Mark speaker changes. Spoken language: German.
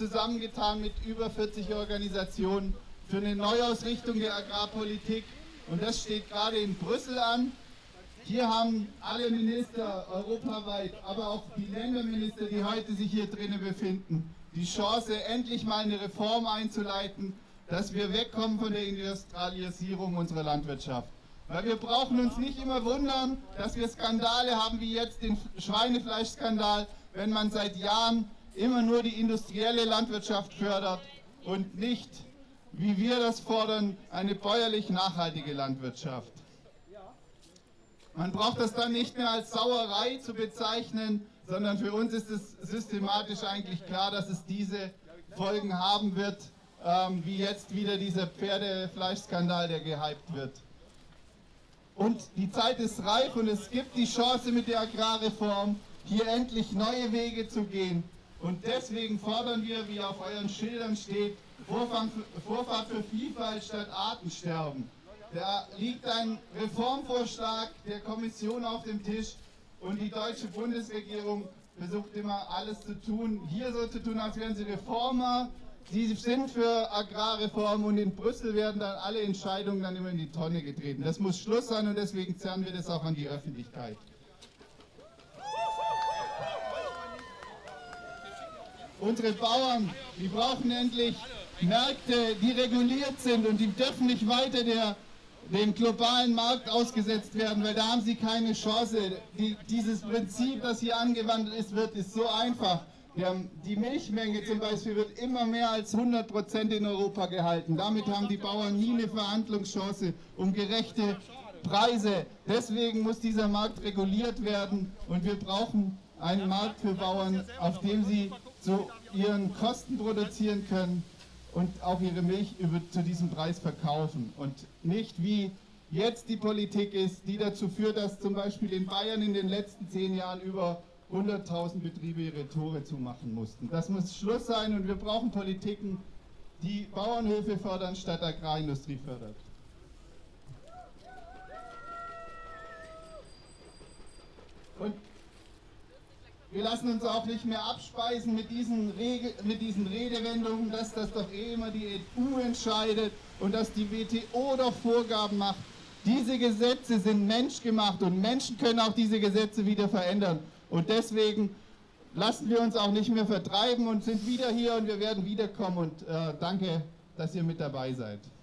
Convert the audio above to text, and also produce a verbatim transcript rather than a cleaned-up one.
Speaker 1: zusammengetan mit über vierzig Organisationen für eine Neuausrichtung der Agrarpolitik. Und das steht gerade in Brüssel an. Hier haben alle Minister europaweit, aber auch die Länderminister, die heute sich hier drinnen befinden, die Chance, endlich mal eine Reform einzuleiten, dass wir wegkommen von der Industrialisierung unserer Landwirtschaft. Weil wir brauchen uns nicht immer wundern, dass wir Skandale haben, wie jetzt den Schweinefleischskandal, wenn man seit Jahren immer nur die industrielle Landwirtschaft fördert und nicht, wie wir das fordern, eine bäuerlich nachhaltige Landwirtschaft. Man braucht das dann nicht mehr als Sauerei zu bezeichnen, sondern für uns ist es systematisch eigentlich klar, dass es diese Folgen haben wird, ähm, wie jetzt wieder dieser Pferdefleischskandal, der gehypt wird. Und die Zeit ist reif und es gibt die Chance mit der Agrarreform, hier endlich neue Wege zu gehen. Und deswegen fordern wir, wie auf euren Schildern steht, Vorfahrt für, Vorfahrt für Vielfalt statt Artensterben. Da liegt ein Reformvorschlag der Kommission auf dem Tisch und die deutsche Bundesregierung versucht immer alles zu tun, hier so zu tun, als wären sie Reformer. Sie sind für Agrarreform und in Brüssel werden dann alle Entscheidungen dann immer in die Tonne getreten. Das muss Schluss sein und deswegen zerren wir das auch an die Öffentlichkeit. Unsere Bauern, die brauchen endlich Märkte, die reguliert sind und die dürfen nicht weiter der dem globalen Markt ausgesetzt werden, weil da haben sie keine Chance. Die, dieses Prinzip, das hier angewandt ist, wird, ist so einfach. Der, die Milchmenge zum Beispiel wird immer mehr als hundert Prozent in Europa gehalten. Damit haben die Bauern nie eine Verhandlungschance um gerechte Preise. Deswegen muss dieser Markt reguliert werden und wir brauchen einen Markt für Bauern, auf dem sie zu ihren Kosten produzieren können und auch ihre Milch über, zu diesem Preis verkaufen. Und nicht wie jetzt die Politik ist, die dazu führt, dass zum Beispiel in Bayern in den letzten zehn Jahren über hunderttausend Betriebe ihre Tore zumachen mussten. Das muss Schluss sein und wir brauchen Politiken, die Bauernhöfe fördern statt Agrarindustrie fördert. Und wir lassen uns auch nicht mehr abspeisen mit diesen, Rege, mit diesen Redewendungen, dass das doch eh immer die E U entscheidet und dass die W T O doch Vorgaben macht. Diese Gesetze sind menschgemacht und Menschen können auch diese Gesetze wieder verändern. Und deswegen lassen wir uns auch nicht mehr vertreiben und sind wieder hier und wir werden wiederkommen. Und äh, danke, dass ihr mit dabei seid.